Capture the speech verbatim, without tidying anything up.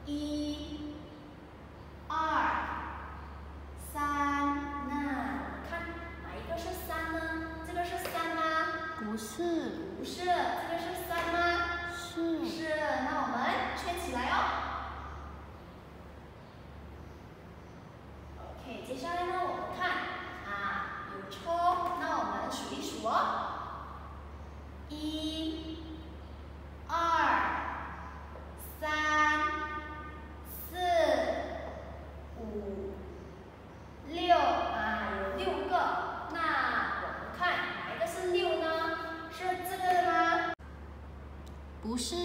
一、二、三。那看哪一个是三呢？这个是三吗？ 不是。 不是，这个是三吗？ 是。 是，那我们圈起来哦。OK， 接下来呢，我们看啊，有抽，那我们数一数哦。一、二、三、四、五、六啊，有六个。那我们看哪一个是六呢？是这个吗？ 不是。